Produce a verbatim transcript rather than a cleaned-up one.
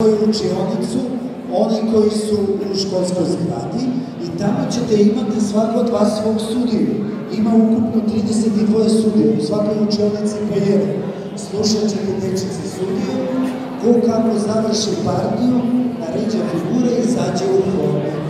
svoju učionicu, oni koji su u školskoj zgradi i tamo ćete imati svako od vas svog sudiju. Ima ukupno trideset dva sudije, u svakoj učionici po jedan. Slušat ćete dečice sudiju, ko kako završi partiju, naređa figure i izađe u hol.